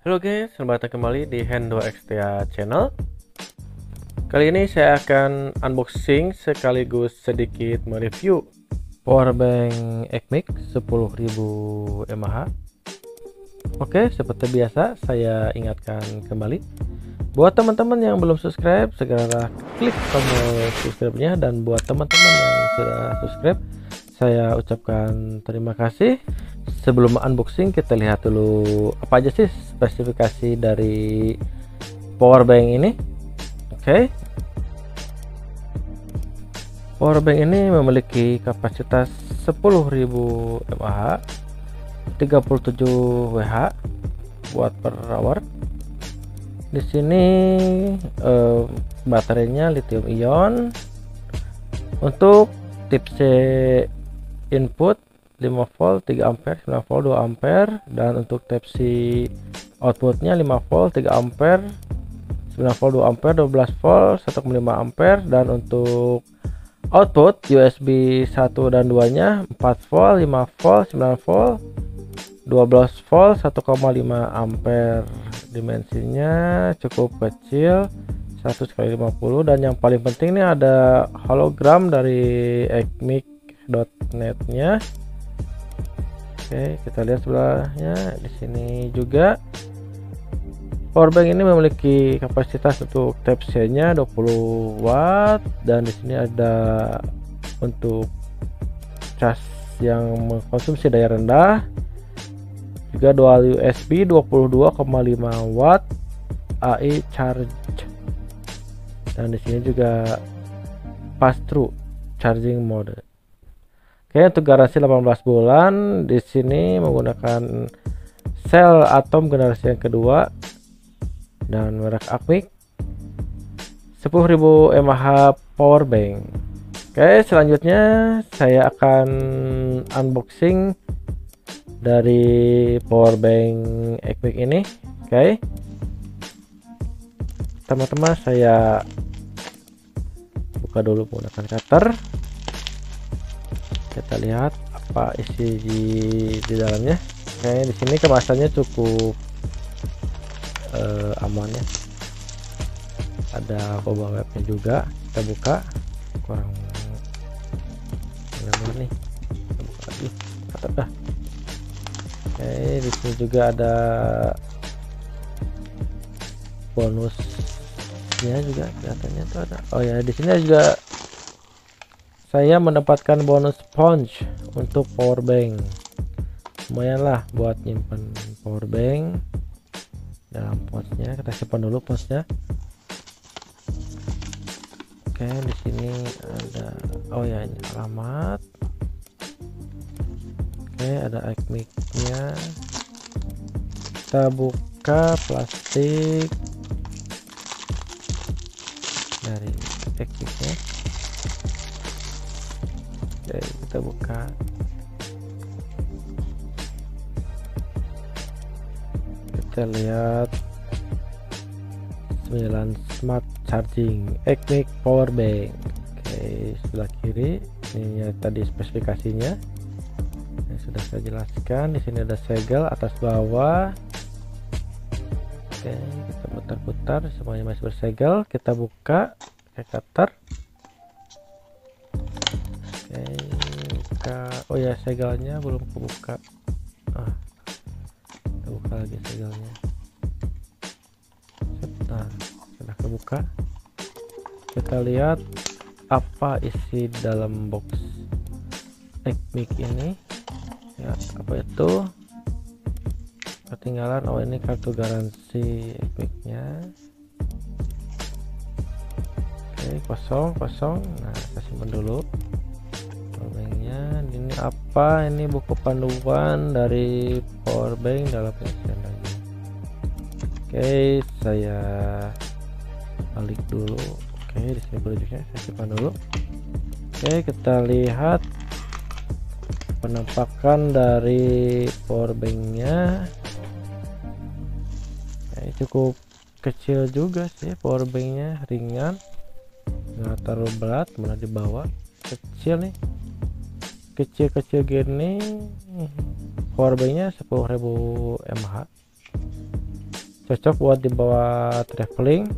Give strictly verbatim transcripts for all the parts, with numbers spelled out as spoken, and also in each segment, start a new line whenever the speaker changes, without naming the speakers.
Halo guys, selamat datang kembali di Hendo Xtia Channel. Kali ini saya akan unboxing sekaligus sedikit mereview powerbank Ecmic sepuluh ribu mAh. Oke, seperti biasa saya ingatkan kembali, buat teman-teman yang belum subscribe segera klik tombol subscribe-nya, dan buat teman-teman yang sudah subscribe saya ucapkan terima kasih. Sebelum unboxing kita lihat dulu apa aja sih spesifikasi dari powerbank ini. Oke, powerbank ini memiliki kapasitas sepuluh ribu mAh, tiga puluh tujuh watt watt per hour. Di sini eh, baterainya lithium ion. Untuk tipe C input lima volt tiga ampere, sembilan volt dua ampere, dan untuk type C outputnya lima volt tiga ampere, sembilan volt dua ampere, dua belas volt satu koma lima ampere, dan untuk output U S B satu dan dua nya empat volt, lima volt, sembilan volt, dua belas volt, satu koma lima ampere. Dimensinya cukup kecil, seratus kali lima puluh, dan yang paling penting nih ada hologram dari ecmic dot net nya. Oke, kita lihat sebelahnya. Di sini juga powerbank ini memiliki kapasitas untuk type C nya dua puluh watt, dan di sini ada untuk cas yang mengkonsumsi daya rendah, juga dual U S B dua puluh dua koma lima watt A I charge, dan di sini juga pass through charging mode. Oke, untuk garansi delapan belas bulan. Di sini menggunakan sel atom generasi yang kedua dan merek Ecmic sepuluh ribu mAh powerbank. Oke, selanjutnya saya akan unboxing dari powerbank Ecmic ini. Oke, teman-teman, saya buka dulu menggunakan cutter. Kita lihat apa isi di, di dalamnya. Oke, di sini kemasannya cukup uh, aman ya. Ada boba webnya juga. Kita buka. Kurang benar nih. Kita buka lagi. Dah. Oke, di sini juga ada bonusnya juga kelihatannya tuh ada. Oh ya, di sini juga saya mendapatkan bonus sponge untuk powerbank. Lumayan lah buat nyimpan powerbank dalam pouchnya. Kita simpan dulu pouchnya. Oke, di sini ada, oh ya, ini alamat. Oke, ada Ecmic-nya. Kita buka plastik dari Ecmic-nya. Oke, kita buka. Kita lihat sembilan smart charging Ecmic powerbank. Oke, sebelah kiri ini ya, tadi spesifikasinya yang sudah saya jelaskan. Di sini ada segel atas bawah. Oke, kita putar-putar, semuanya masih bersegel. Kita buka pakai cutter. Oke, buka. Oh ya, segelnya belum kebuka. Ah, kita buka lagi segelnya. Nah, sudah kebuka. Kita lihat apa isi dalam box Ecmic ini. Ya, apa itu? Ketinggalan. Oh, ini kartu garansi Ecmic-nya. Oke, kosong kosong. Nah, kita simpan dulu. Ini apa? Ini buku panduan dari powerbank dalam penyajian lagi. Oke, saya balik dulu. Oke, di sini produknya saya simpan dulu. Oke, kita lihat penampakan dari powerbanknya. Oke, cukup kecil juga sih powerbanknya, ringan, nggak terlalu berat, malah dibawa kecil nih. Kecil-kecil gini, powerbanknya sepuluh ribu mAh. cocok buat dibawa traveling.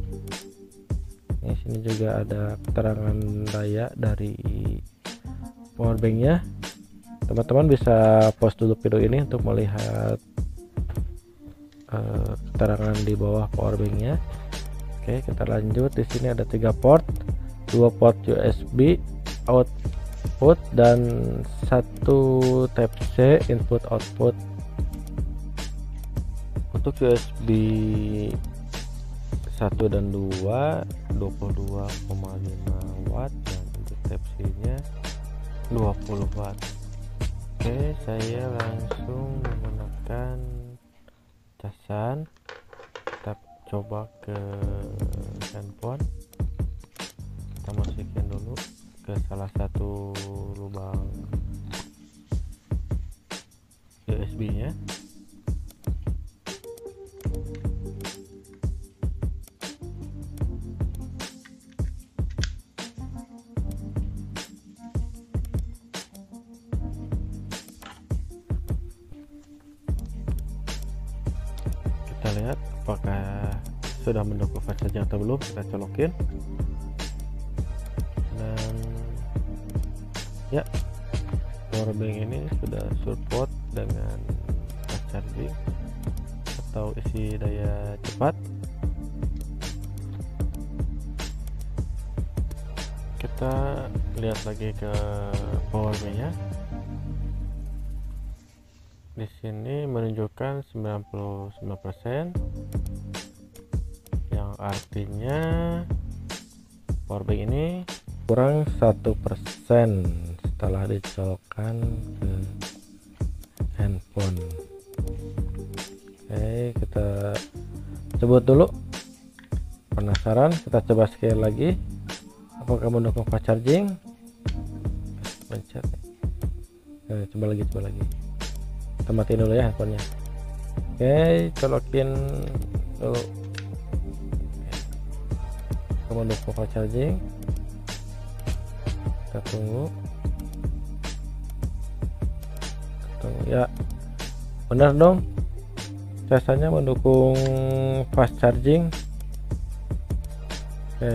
Di sini juga ada keterangan daya dari powerbanknya. Teman-teman bisa pause dulu video ini untuk melihat uh, keterangan di bawah powerbanknya. Oke, kita lanjut. Di sini ada tiga port, dua port U S B output dan satu Type C input output. Untuk U S B satu dan dua dua puluh dua koma lima watt, dan untuk Type C nya dua puluh watt. Oke, saya langsung menggunakan casan. Kita coba ke handphone, kita masukin dulu ke salah satu lubang U S B nya. Kita lihat apakah sudah mendukung fast charging atau belum. Kita colokin, dan ya, powerbank ini sudah support dengan fast charging atau isi daya cepat. Kita lihat lagi ke powerbanknya. Di sini menunjukkan sembilan puluh sembilan persen, yang artinya powerbank ini kurang satu persen setelah dicolokkan ke handphone. Oke, kita sebut dulu. Penasaran? Kita coba sekali lagi. Apakah mendukung fast charging? Pencet. Nah, coba lagi, coba lagi. Kita matiin dulu ya handphonenya. Oke, colokin dulu. Kita mendukung fast charging. Kita tunggu. Tunggu ya. Benar dong. Casanya mendukung fast charging. Oke.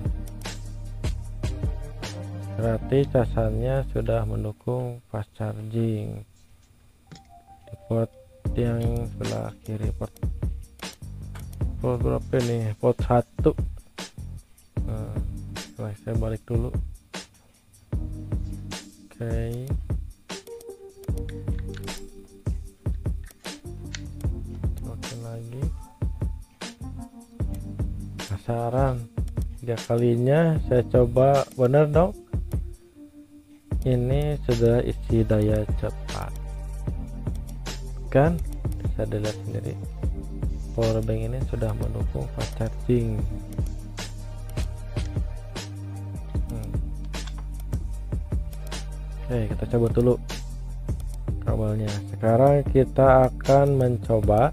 Berarti casannya sudah mendukung fast charging. Di port yang sebelah kiri, port port berapa nih? Port satu. Nah, saya balik dulu. Oke. Oke lagi. Penasaran? Tiga kalinya saya coba, bener dong. Ini sudah isi daya cepat, kan? Bisa dilihat sendiri, powerbank ini sudah mendukung fast charging. hmm. Oke, kita coba dulu kabelnya. Sekarang kita akan mencoba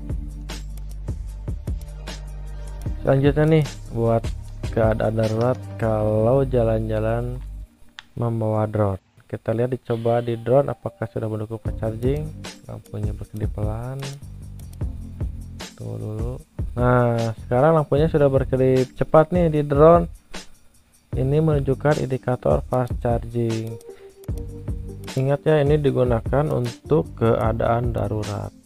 selanjutnya nih, buat keadaan darurat kalau jalan-jalan membawa drone. Kita lihat, dicoba di drone apakah sudah mendukung fast charging. Lampunya berkedip pelan. Tunggu dulu. Nah, sekarang lampunya sudah berkedip cepat nih di drone. Ini menunjukkan indikator fast charging. Ingat ya, ini digunakan untuk keadaan darurat.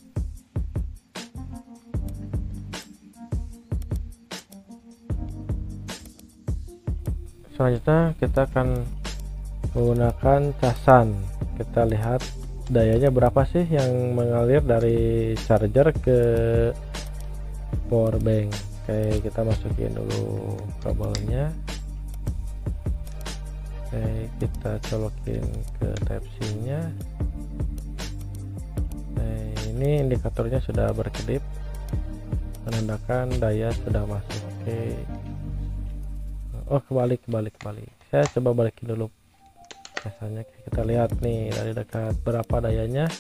Selanjutnya kita akan menggunakan casan. Kita lihat dayanya berapa sih yang mengalir dari charger ke powerbank. Oke, kita masukin dulu kabelnya. Oke, kita colokin ke Type C nya. Nah, ini indikatornya sudah berkedip, menandakan daya sudah masuk. Oke. Oh, kebalik kebalik kebalik saya coba balikin dulu biasanya. Kita lihat nih dari dekat berapa dayanya.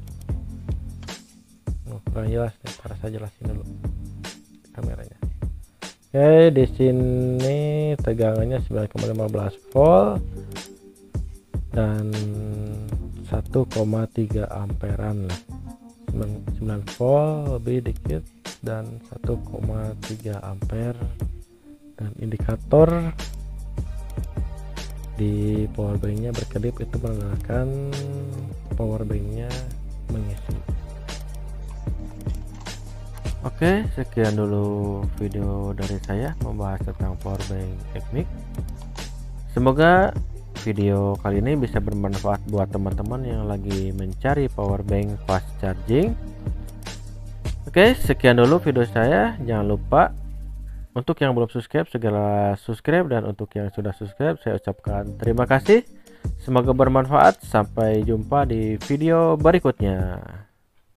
Oh, kurang jelas nih, para saya jelasin dulu kameranya. Oke, di sini tegangannya sembilan koma lima belas volt dan satu koma tiga amperan lah. sembilan volt lebih dikit. dan satu koma tiga ampere, dan indikator di power banknya berkedip, itu menandakan power banknya mengisi. Oke, sekian dulu video dari saya membahas tentang power bank Ecmic. Semoga video kali ini bisa bermanfaat buat teman-teman yang lagi mencari power bank fast charging. Oke, sekian dulu video saya. Jangan lupa untuk yang belum subscribe segera subscribe, dan untuk yang sudah subscribe saya ucapkan terima kasih. Semoga bermanfaat. Sampai jumpa di video berikutnya.